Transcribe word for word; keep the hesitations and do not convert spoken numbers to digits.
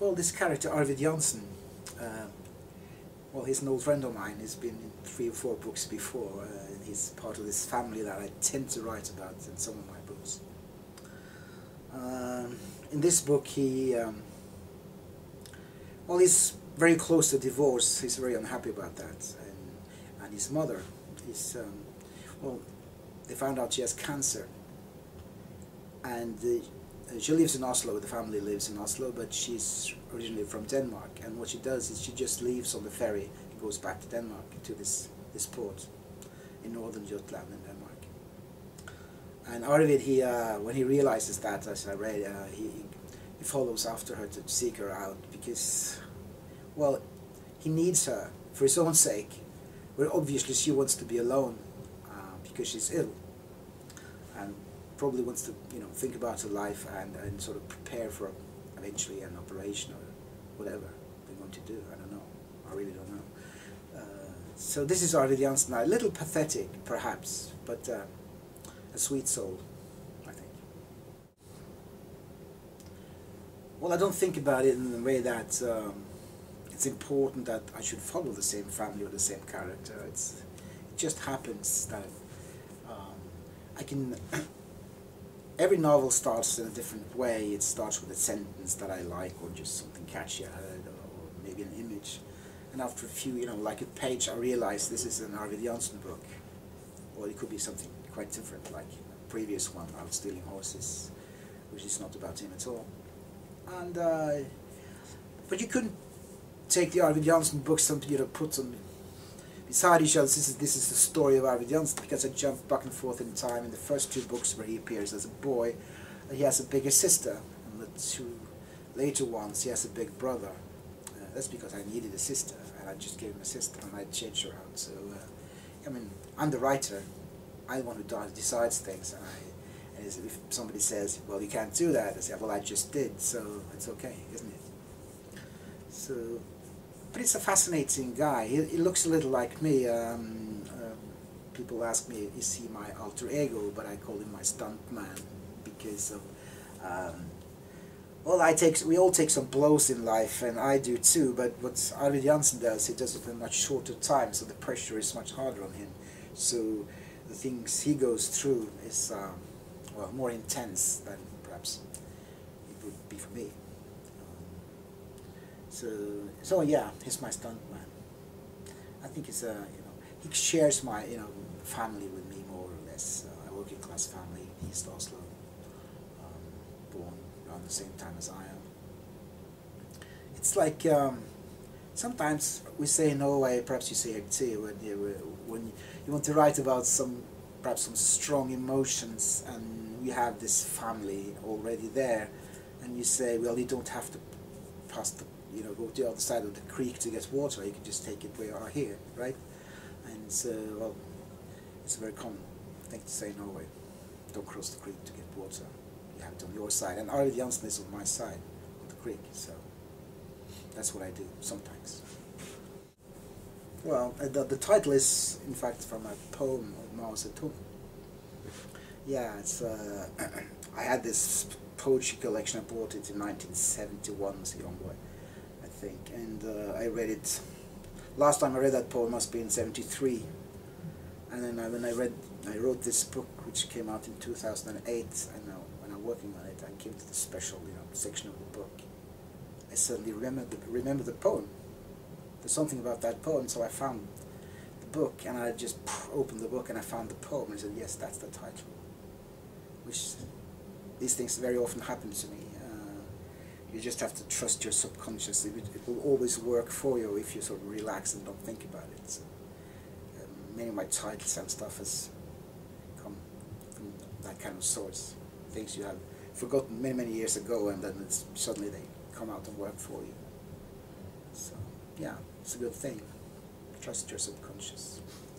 Well, this character, Arvid Jansen, uh, well, he's an old friend of mine. He's been in three or four books before, uh, and he's part of this family that I tend to write about in some of my books. Um, in this book, he, um, well, he's very close to divorce. He's very unhappy about that, and, and his mother is, um, well, they found out she has cancer, and uh, she lives in Oslo. The family lives in Oslo, but she's originally from Denmark, and what she does is she just leaves on the ferry and goes back to Denmark, to this, this port in northern Jutland in Denmark. And Arvid, he, uh, when he realizes that, as I read, uh, he, he follows after her to seek her out, because, well, he needs her for his own sake, where obviously she wants to be alone uh, because she's ill, and probably wants to, you know, think about her life and, and sort of prepare for eventually an operation or whatever they're going to do. I don't know. I really don't know. Uh, so this is Arvid Jansen, a little pathetic perhaps, but uh, a sweet soul, I think. Well, I don't think about it in the way that um, it's important that I should follow the same family or the same character. It's, it just happens that um, I can... Every novel starts in a different way. It starts with a sentence that I like, or just something catchy I heard, or maybe an image. And after a few, you know, like a page, I realize this is an Arvid Jansen book. Or it could be something quite different, like the previous one, Out Stealing Horses, which is not about him at all. And uh, but you couldn't take the Arvid Jansen books and, you know, put them beside each other. This is, this is the story of Arvid Jansen, because I jumped back and forth in time. In the first two books where he appears as a boy, he has a bigger sister, and the two later ones he has a big brother. Uh, that's because I needed a sister, and I just gave him a sister, and I changed her out. So, uh, I mean, I'm the writer. I'm the one who decides things, and, I, and if somebody says, well, you can't do that, I say, well, I just did, so it's okay, isn't it? So. But he's a fascinating guy. He, he looks a little like me. Um, uh, people ask me, is he my alter ego? But I call him my stunt man, because of, um, well, I take, we all take some blows in life, and I do too. But what Arvid Jansen does, he does it in a much shorter time, so the pressure is much harder on him. So the things he goes through is, um, well, more intense than perhaps it would be for me. So, so yeah, he's my stunt man. I think he's a, you know, he shares my, you know, family with me more or less. Uh, a working class family in East Oslo, um, born around the same time as I am. It's like um, sometimes we say in Norway, perhaps you say it too, when you when you want to write about some, perhaps some strong emotions, and you have this family already there, and you say, well, you don't have to pass the, you know, go to the other side of the creek to get water. You can just take it where you are here, right? And so, well, it's a very common thing to say in Norway. Don't cross the creek to get water. You have it on your side. And Arvid Jansen is on my side of the creek, so that's what I do sometimes. Well, uh, the, the title is, in fact, from a poem of Mao Zedong. Yeah, it's. Uh, I had this poetry collection. I bought it in nineteen seventy-one as a young boy, I think, and uh, I read it. Last time I read that poem must be in seventy-three, and then I, when I read, I wrote this book, which came out in two thousand eight. And now, when I'm working on it, I came to the special, you know, section of the book. I suddenly remembered the, remember the poem. There's something about that poem, so I found the book, and I just opened the book and I found the poem, and I said, yes, that's the title. Which, these things very often happen to me. Uh, you just have to trust your subconscious. It, it will always work for you if you sort of relax and don't think about it. So, uh, many of my titles and stuff has come from that kind of source. Things you have forgotten many, many years ago, and then it's, suddenly they come out and work for you. So, yeah, it's a good thing. Trust your subconscious.